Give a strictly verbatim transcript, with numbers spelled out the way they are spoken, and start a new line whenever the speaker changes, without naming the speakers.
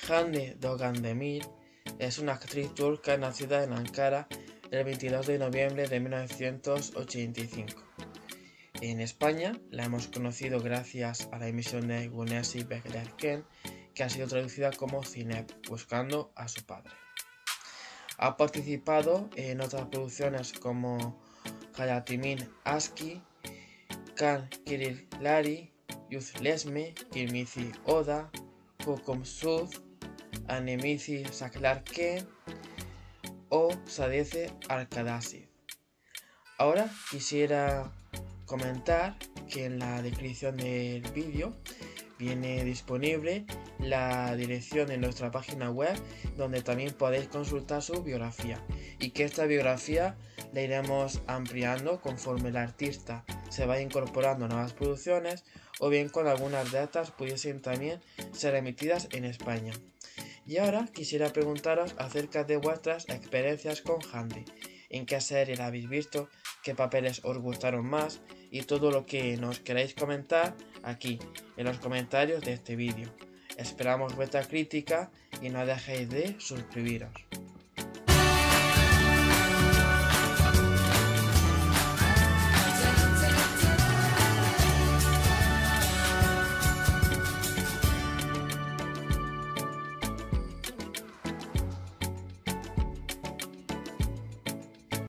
Hande Doğandemir es una actriz turca nacida en Ankara el veintidós de noviembre de mil novecientos ochenta y cinco. En España la hemos conocido gracias a la emisión de Güneşi Beklerken, que ha sido traducida como Zeynep, buscando a su padre. Ha participado en otras producciones como Hayatimin Aşkı, Kan Kirillari, Yüzleşme, Kırmızı Oda, Hukuksuz, Annemizi Saklarken o Sadece Arkadaşız. Ahora quisiera comentar que en la descripción del vídeo viene disponible la dirección de nuestra página web, donde también podéis consultar su biografía, y que esta biografía la iremos ampliando conforme el artista se vaya incorporando a nuevas producciones, o bien con algunas datas pudiesen también ser emitidas en España. Y ahora quisiera preguntaros acerca de vuestras experiencias con Hande, en qué serie la habéis visto, qué papeles os gustaron más, y todo lo que nos queráis comentar aquí en los comentarios de este vídeo. Esperamos vuestra crítica y no dejéis de suscribiros.